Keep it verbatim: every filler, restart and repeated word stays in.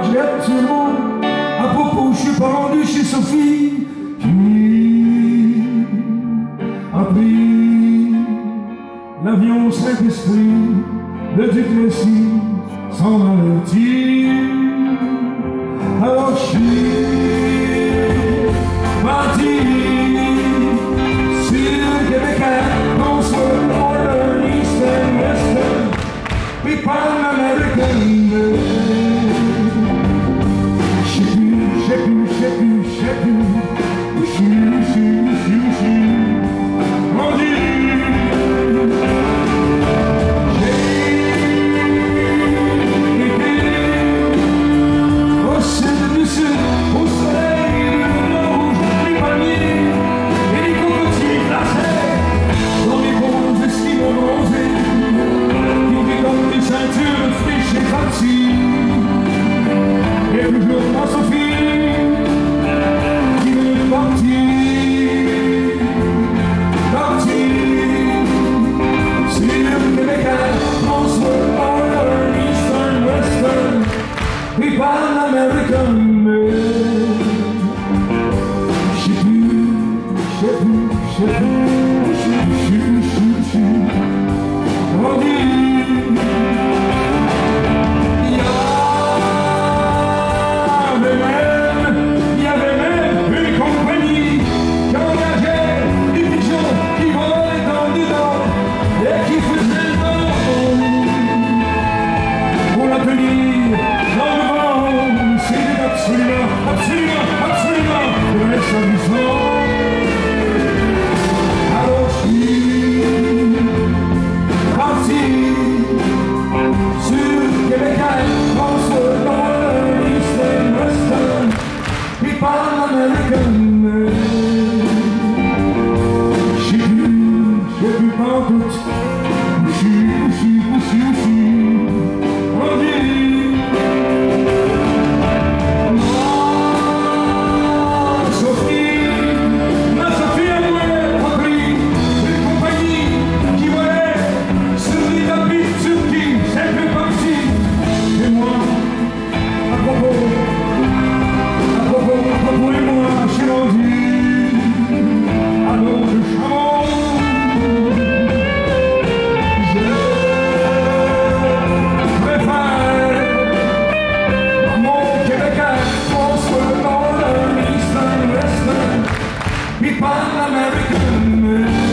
j'ai un petit mot à propos, je suis pas rendu chez Sophie qui a pris l'avion Saint-Esprit de Duplessis sans m'avertir. Alors je suis parti sur Québec, on se northern, east and western, big pan American. Je sais plus, je sais plus, je sais plus, je sais plus où je suis, où je suis, où je suis, où je suis rendu. Big pan American man. Je sais plus, je sais plus, je sais plus, je sais plus, je sais plus, je sais plus rendu. Il y avait même, il y avait même une compagnie qui engageait des pigeons qui volaient dans des dents et qui faisaient le temps pour la tenir dans le vent. C'était absolument, absolument, absolument très amusant. Alors je suis parti sur Québec, France, Northern, East and Western, big pan American. Je sais plus, je sais plus pantoute où je suis, où je suis, où je suis, où je suis rendu. Big pan American man.